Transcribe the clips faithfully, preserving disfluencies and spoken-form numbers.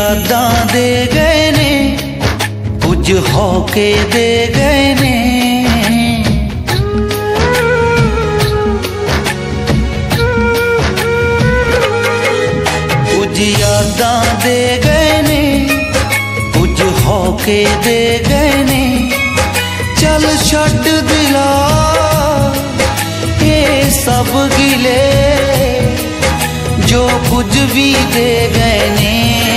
यादां दे गए ने, कुछ होके दे गए ने। कुछ यादां दे गए ने, कुछ होके दे गए ने। चल छड्ड दिला ये सब गिले, जो कुछ भी दे गए ने।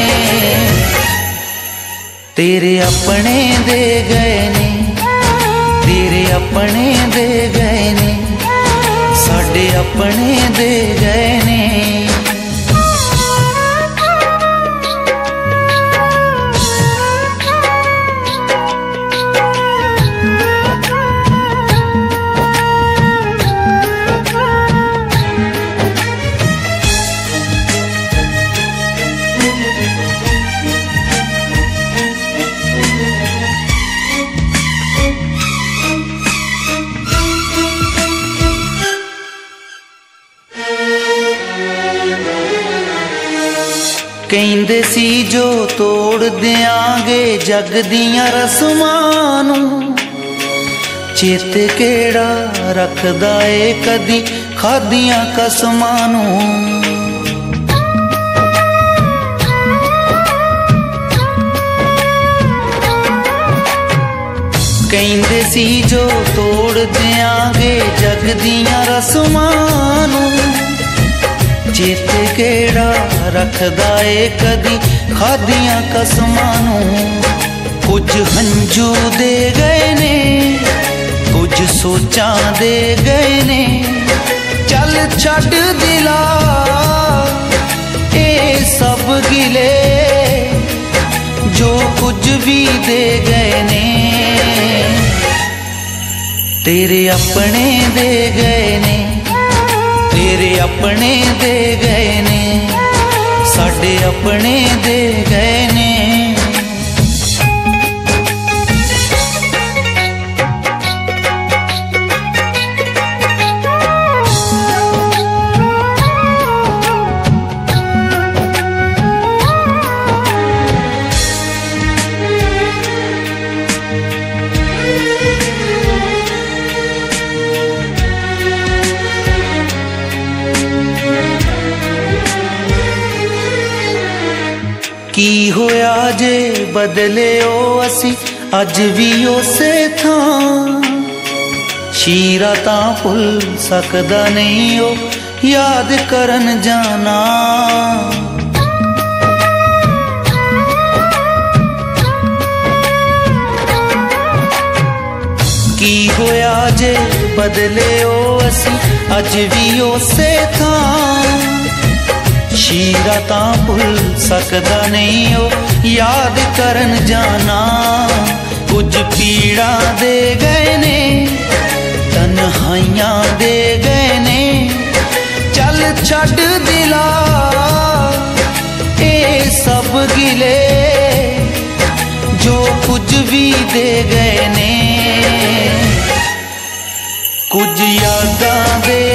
तेरे अपने दे गए ने, तेरे अपने दे गए ने, साडे अपने दे गए ने। कहंदे सी जो तोड़ देंगे जग दियां रस्मां नूं, चेते केड़ा रखदा ए कदी खादियां कसमां नूं। कहंदे सी जो तोड़ देंगे जग दियां रस्मां नूं, चेते केड़ा रखदा ए कदी खादियां कसमां नूं। कुछ हंजू दे गए ने, कुछ सोचां दे गए ने। चल छड्ड दिला ए सब गिले, जो कुछ भी दे गए ने। तेरे अपने दे गए ने, तेरे अपने दे गए ने, साडे अपने दे गए ने। की होया जे बदले ओ असी अज भी उसे थां, शीरा तां भुल सकदा नहीं ओ याद करन जाना। की होया जे बदले ओ असी अज भी उसे थां, शीरा तां भुल सकदा नहीं ओ याद करन जाना। कुछ पीड़ा दे गए ने, तन्हाइयां दे गए ने। चल छड्ड दिला ए सब गिले, जो कुछ भी दे गए ने। कुछ यादां दे